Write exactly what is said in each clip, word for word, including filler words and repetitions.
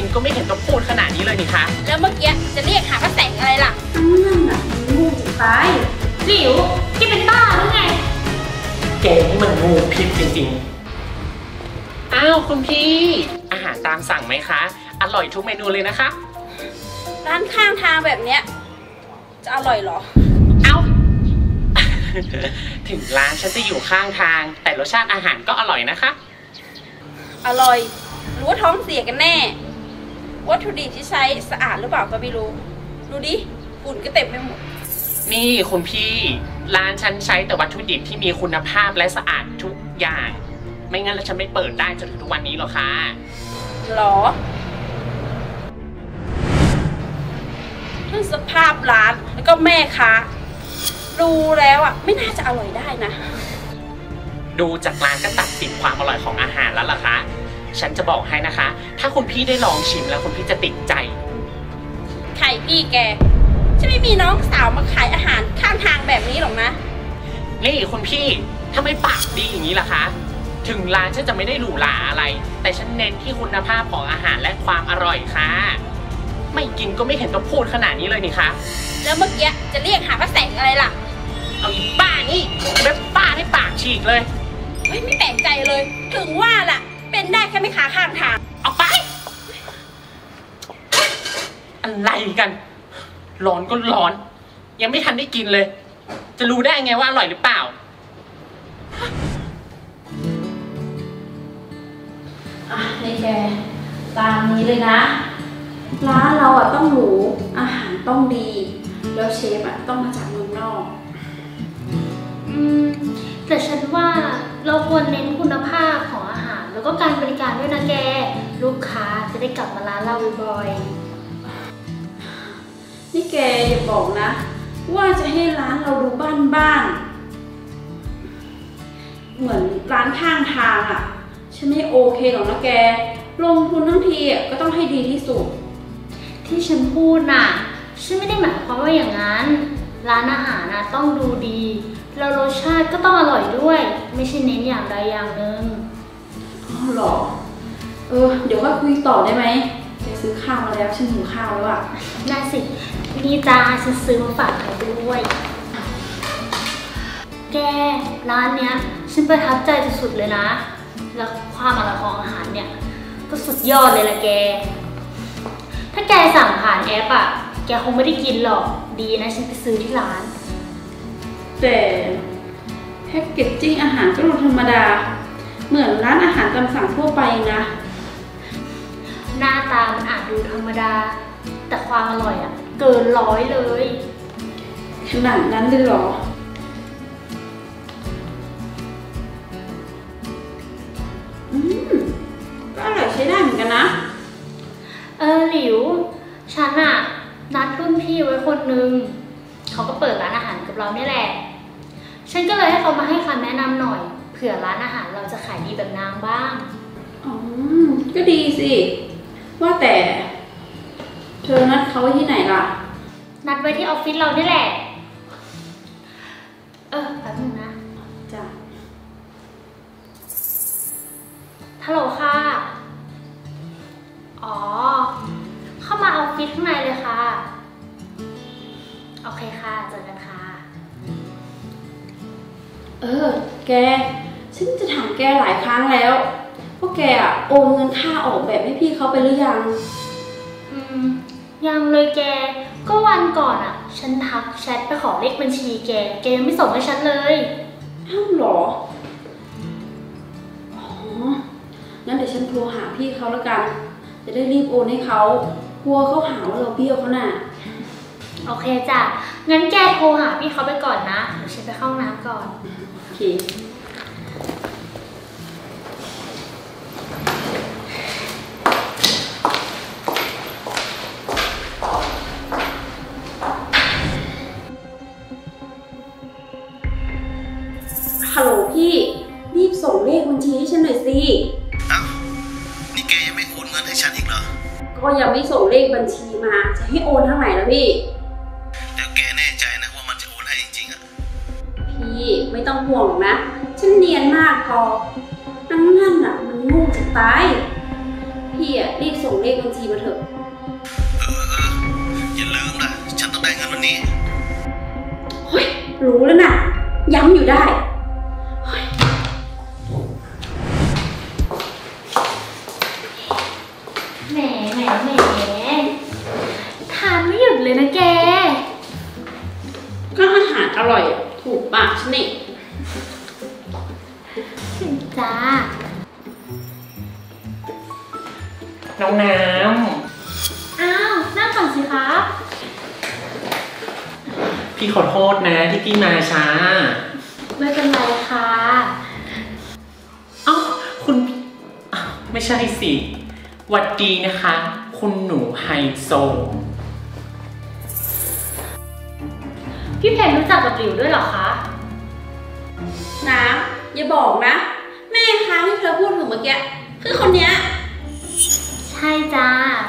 ก็ไม่เห็นต้องพูดขนาดนี้เลยนี่คะแล้วเมื่อกี้จะเรียกหาพระแสงอะไรล่ะนั่นน่ะมันงูจะตายหลิวแกเป็นบ้าหรือไงแกนี่มันงูพิษจริงๆอ้าวคุณพี่อาหารตามสั่งไหมคะอร่อยทุกเมนูเลยนะคะร้านข้างทางแบบเนี้ยจะอร่อยเหรอเอ้า ถึงร้านฉันจะอยู่ข้างทางแต่รสชาติอาหารก็อร่อยนะคะอร่อยหรือว่าท้องเสียกันแน่วัตถุดิบที่ใช้สะอาดหรือเปล่าก็ไม่รู้ดูดิฝุ่นก็เต็มไปหมดนี่คุณพี่ร้านฉันใช้แต่วัตถุดิบที่มีคุณภาพและสะอาดทุกอย่างไม่งั้นแล้วฉันไม่เปิดได้จนถึงทุกวันนี้หรอกค่ะหรอทั้งสภาพร้านแล้วก็แม่ค้าดูแล้วอ่ะไม่น่าจะอร่อยได้นะดูจากร้านก็ตัดสินความอร่อยของอาหารแล้วล่ะคะฉันจะบอกให้นะคะถ้าคุณพี่ได้ลองชิมแล้วคุณพี่จะติดใจไข่พี่แกจะไม่มีน้องสาวมาขายอาหารข้างทางแบบนี้หรอกนะนี่คุณพี่ทำไมปากดีอย่างนี้ล่ะคะถึงร้านฉันจะไม่ได้หรูหราอะไรแต่ฉันเน้นที่คุณภาพของอาหารและความอร่อยค่ะไม่กินก็ไม่เห็นต้องพูดขนาดนี้เลยนี่คะแล้วเมื่อกี้จะเรียกหาพระแสงอะไรล่ะเอาอีป้านี่เล็บป้าให้ปากฉีกเลยเฮ้ยไม่แปลกใจเลยถึงว่าล่ะเป็นได้แค่ไม่ขาข้างทางเอาไปอะไรกันร้อนก็ร้อนยังไม่ทันได้กินเลยจะรู้ได้ไงว่าอร่อยหรือเปล่าอ่ะในแกตามนี้เลยนะร้านเราอ่ะต้องหรูอาหารต้องดีแล้วเชฟอ่ะต้องมาจากเมืองนอกอืมแต่ฉันว่าเราควรเน้นคุณภาพของอาหารแล้วก็การบริการด้วยนะแกลูกค้าจะได้กลับมาร้านเราบ่อยๆนี่แกอย่าบอกนะว่าจะให้ร้านเราดูบ้านๆเหมือนร้านข้างทางอ่ะฉันไม่โอเคหรอกนะแกลงทุนทั้งทีอ่ะก็ต้องให้ดีที่สุดที่ฉันพูดน่ะฉันไม่ได้หมายความว่าอย่างนั้นร้านอาหารนะต้องดูดีแล้วรสชาติก็ต้องอร่อยด้วยไม่ใช่เน้นอย่างใดอย่างหนึ่งอ๋อหรอเออเดี๋ยวก็คุยต่อได้ไหมไปซื้อข้าวมาแล้วฉันหิวข้าวแล้วอ่ะได้สินี่จ้าฉันซื้อมาฝากเธอด้วยแกร้านเนี้ยฉันประทับใจสุดๆเลยนะแล้วความอร่อยของอาหารเนี่ยก็สุดยอดเลยล่ะแกถ้าแกสั่งผ่านแอปอ่ะแกคงไม่ได้กินหรอกดีนะฉันไปซื้อที่ร้านแต่แพ็กเกจจิ้งอาหารก็ดูธรรมดาเหมือนร้านอาหารตามสั่งทั่วไปนะหน้าตามันอาจดูธรรมดาแต่ความอร่อยอ่ะเกินร้อยเลยขนาดนั้นเลยเหรออืมก็อร่อยใช้ได้เหมือนกันนะเออหลิวฉันอะนัดรุ่นพี่ไว้คนนึงเขาก็เปิดร้านอาหารกับเราเนี่ยแหละฉันก็เลยให้เขามาให้คำแนะนำหน่อยเผื่อร้านอาหารเราจะขายดีแบบนางบ้างอ๋อก็ดีสิว่าแต่เธอนัดเขาไว้ที่ไหนล่ะนัดไว้ที่ออฟฟิศเรานี่แหละเออแป๊บนึงนะจ้ะฮัลโหลค่ะอ๋อเข้ามาออฟฟิศข้างในเลยค่ะโอเคค่ะเจอกันค่ะเออแกฉันจะถามแกหลายครั้งแล้วว่าแกอะโอนเงินค่าออกแบบให้พี่เขาไปหรือยังอืมยังเลยแกก็วันก่อนอ่ะฉันทักแชทไปขอเลขบัญชีแกแกยังไม่ส่งให้ฉันเลยอ้าวหรออ๋องั้นเดี๋ยวฉันโทรหาพี่เขาแล้วกันจะได้รีบโอนให้เขากลัวเขาหาว่าเราเบี้ยวเขาน่ะโอเคจ้ะงั้นแกโทรหาพี่เขาไปก่อนนะเดี๋ยวฉันไปเข้าห้องน้ำก่อนโอเคฮัลโหลพี่รีบส่งเลขบัญชีให้ฉันหน่อยสิอ้าวนี่แกยังไม่โอนเงินให้ฉันอีกเหรอก็ยังไม่ส่งเลขบัญชีมาจะให้โอนทางไหนล่ะพี่แล้วแกแน่ใจนะว่ามันจะโอนให้จริงๆอ่ะพี่ไม่ต้องห่วงนะฉันเนียนมากพอนั่นนั่นอ่ะมันงูจะตายพพี่อ่ะรีบส่งเลขบัญชีมาเถอะเออเอออย่าลืมนะฉันต้องได้เงินวันนี้เฮ้ยรู้แล้วนะย้ำอยู่ได้แหมแหมแหมทานไม่หยุดเลยนะแกก็อาหารอร่อยถูกปากฉันนี่จ้าน้องน้ำอ้าวนั่งก่อนสิคะพี่ขอโทษนะที่พี่มาช้าไม่เป็นไรค่ะเอ้าคุณไม่ใช่สิหวัดดีนะคะคุณหนูไฮโซพี่เพนรู้จักกับหลิวด้วยเหรอคะน้ำอย่าบอกนะแม่ค้าที่เธอพูดถึงเมื่อกี้คือคนเนี้ยใช่จ้า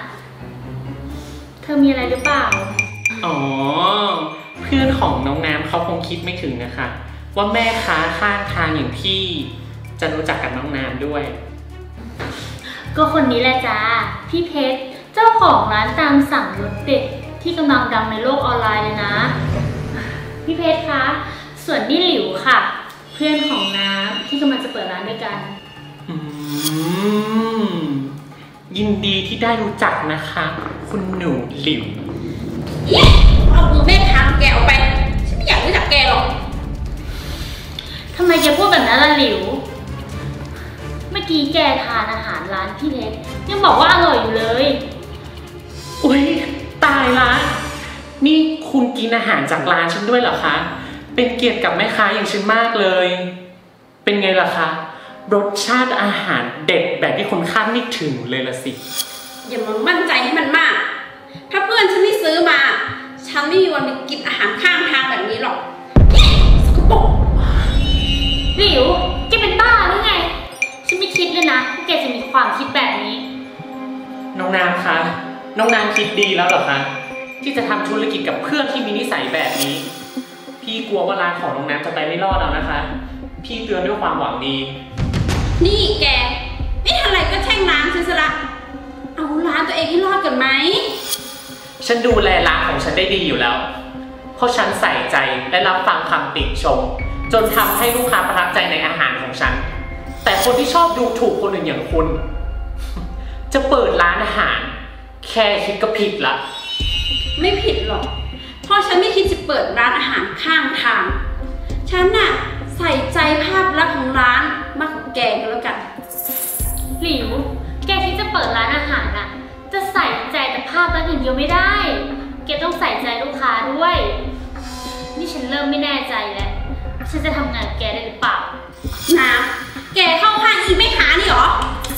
เธอมีอะไรหรือเปล่าอ๋อเพื่อนของน้องน้ำเขาคงคิดไม่ถึงนะคะว่าแม่ค้าข้างทางอย่างพี่จะรู้จักกับน้องน้ำด้วยก็คนนี้แหละจ้าพี่เพชรเจ้าของร้านตามสั่งรสเด็ดที่กำลังดังในโลกออนไลน์เลยนะพี่เพชรคะส่วนนี่หลิวค่ะเพื่อนของน้ำที่กำลังจะเปิดร้านด้วยกันอืมยินดีที่ได้รู้จักนะคะคุณหนูหลิวเอามือแม่ค้าแกออกไปฉันไม่อยากรู้จักแกหรอกทำไมแกพูดแบบนั้นล่ะหลิวเมื่อกี้แกทานอาหารร้านพี่เพชรยังบอกว่าอร่อยอยู่เลยอุ๊ยตายละนี่คุณกินอาหารจากร้านฉันด้วยเหรอคะเป็นเกียรติกับแม่ค้าอย่างฉันมากเลยเป็นไงล่ะคะรสชาติอาหารเด็ดแบบที่คุณคาดไม่ถึงเลยละสิอย่ามามั่นใจให้มันมากถ้าเพื่อนฉันไม่ซื้อมาฉันไม่มีวันไปกินอาหารข้างทางแบบนี้หรอกสกปรกหลิวแกเป็นบ้าหรือไงฉันไม่คิดเลยนะว่าแกจะมีความคิดแบบนี้น้องน้ำคะน้องน้ำคิดดีแล้วเหรอคะที่จะทำธุรกิจกับเพื่อนที่มีนิสัยแบบนี้พี่กลัวว่าร้านของน้องน้ำจะไปไม่รอดแล้วนะคะพี่เตือนด้วยความหวังดีนี่แกไม่ทำอะไรก็แช่งร้านฉันซะละเอาร้านตัวเองให้รอดก่อนไหมฉันดูแลร้านของฉันได้ดีอยู่แล้วเพราะฉันใส่ใจและรับฟังคำติชมจนทำให้ลูกค้าประทับใจในอาหารของฉันแต่คนที่ชอบดูถูกคนอื่นอย่างคุณจะเปิดร้านอาหารแค่คิดก็ผิดละไม่ผิดหรอกเพราะฉันไม่คิดจะเปิดร้านอาหารข้างทางฉันน่ะใส่ใจภาพลักษณ์ของร้านมากกว่าแกก็แล้วกันหลิวแกคิดจะเปิดร้านอาหารน่ะจะใส่ใจแต่ภาพลักษณ์อย่างเดียวไม่ได้แกต้องใส่ใจลูกค้าด้วยนี่ฉันเริ่มไม่แน่ใจแล้วฉันจะทำงานกับแกได้หรือเปล่านะแกเข้าข้างอีแม่ค้านี่หรอ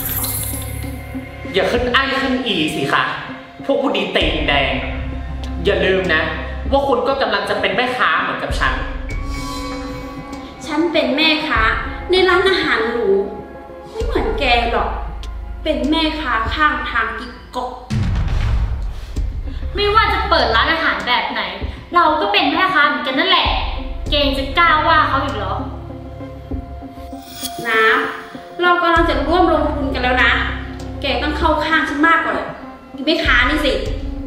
อย่าขึ้นไอ้ขึ้นอีสิคะพวกผู้ดีตีนแดงอย่าลืมนะว่าคุณก็กำลังจะเป็นแม่ค้าเหมือนกับฉันฉันเป็นแม่ค้าในร้านอาหารหรูไม่เหมือนแกหรอกเป็นแม่ค้าข้างทางกิ๊กก๊อกไม่ว่าจะเปิดร้านอาหารแบบไหนเราก็เป็นแม่ค้าเหมือนกันนั่นแหละเกงจะกล้าว่าเขาอีกเหรอนะเรากำลังจะร่วมลงทุนกันแล้วนะแกต้องเข้าข้างฉันมากกว่าแม่ค้านี่สิ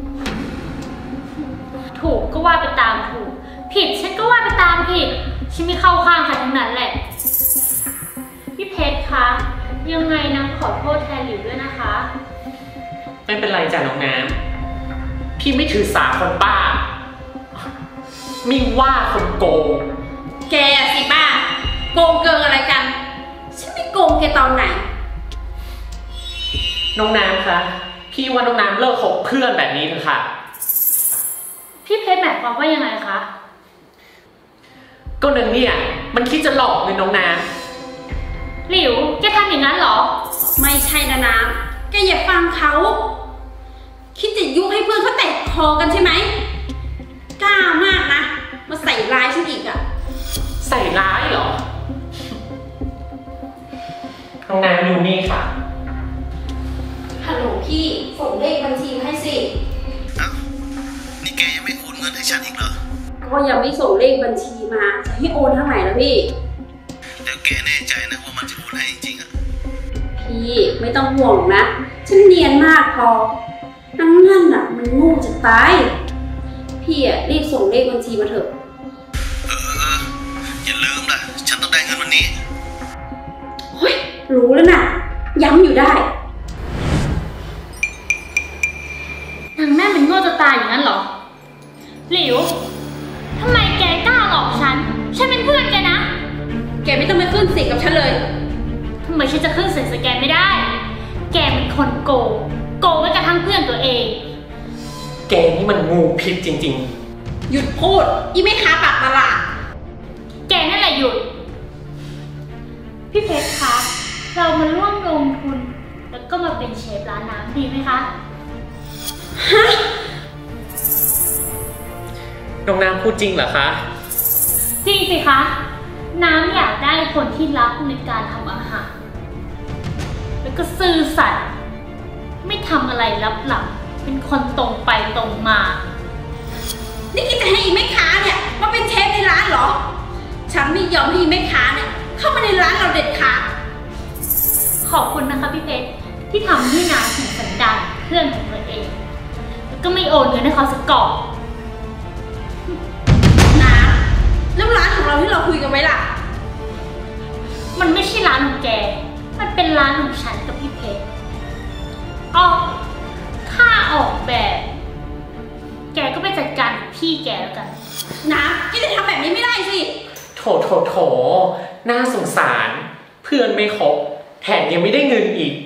ถูกก็ว่าไปตามถูกผิดฉันก็ว่าไปตามผิดฉันไม่เข้าข้างใครทั้งนั้นแหละพี่เพชรคะยังไงน้ำขอโทษแทนหลิวด้วยนะคะไม่เป็นไรจ้ะน้องน้ำพี่ไม่ถือสาคนบ้าไม่ว่าคนโกงแกสิบ้าโกงเกินอะไรกันฉันไม่โกงแกตอนไหนน้องน้ำคะพี่ว่าน้องน้ำเลิกคบเพื่อนแบบนี้เถอะค่ะพี่เพชรหมายความว่ายังไงคะก็นั่นเนี่ยมันคิดจะหลอกเงินน้องน้ำหลิวแกทำอย่างนั้นเหรอไม่ใช่นะน้ำแกอย่าฟังเขาคิดจะยุให้เพื่อนเขาแตกคอกันใช่ไหมกล้ามากนะมาใส่ร้ายฉันอีกอะใส่ร้ายเหรอน้องน้ำดูนี่ค่ะฮัลโหลพี่ส่งเลขบัญชีให้สิเอ้านี่แกยังไม่โอนเงินให้ฉันอีกเหรอก็ยังไม่ส่งเลขบัญชีมาจะให้โอนทางไหนล่ะพี่แล้วแกแน่ใจนะว่ามันจะโอนให้จริงๆอ่ะพี่ไม่ต้องห่วงนะฉันเนียนมากพอนั่นนั่นน่ะมันโง่จะตายพี่อะรีบส่งเลขบัญชีมาเถอะเออเอออย่าลืมล่ะ ฉันต้องได้เงินวันนี้เฮ้ยรู้แล้วนะย้ำอยู่ได้นางแม่มันโง่จะตายอย่างนั้นเหรอหลิวทำไมแกกล้าหลอกฉันฉันเป็นเพื่อนแกนะแกไม่ต้องมาขึ้นเสียงกับฉันเลยทำไมฉันจะขึ้นเสียงใส่แกไม่ได้แกเป็นคนโกงโกงไว้กระทั่งเพื่อนตัวเองแกนี่มันงูพิษจริงๆหยุดพูดอีไม่ค้าปากตลาดแกนั่นแหละหยุดพี่เพชรคะเรามาร่วมลงทุนแล้วก็มาเป็นเชฟร้านน้ำดีไหมคะฮะน้องน้ำพูดจริงเหรอคะจริงสิคะน้ำอยากได้คนที่รักในการทำอาหารแล้วก็ซื่อสัตย์ไม่ทำอะไรลับหลังเป็นคนตรงไปตรงมานี่คิดจะให้อีแม่ค้าเนี่ยมาเป็นเชฟในร้านเหรอฉันไม่ยอมให้อีแม่ค้าเนี่ยเข้ามาในร้านเราเด็ดขาดขอบคุณนะคะพี่เพชรที่ทำให้น้ำถึงสันดานเพื่อนของตัวเองแล้วก็ไม่โอนเงินให้เขาสักกอบน้ำแล้วร้านของเราที่เราคุยกันไว้ล่ะมันไม่ใช่ร้านของแกมันเป็นร้านของฉันกับพี่เพชรอ๋อค่าออกแบบแกก็ไปจัดการกับพี่แกแล้วกันนะพี่จะทำแบบนี้ไม่ได้สิโถโถโถน่าสงสารเพื่อนไม่ครบแถมยังไม่ได้เงินอีก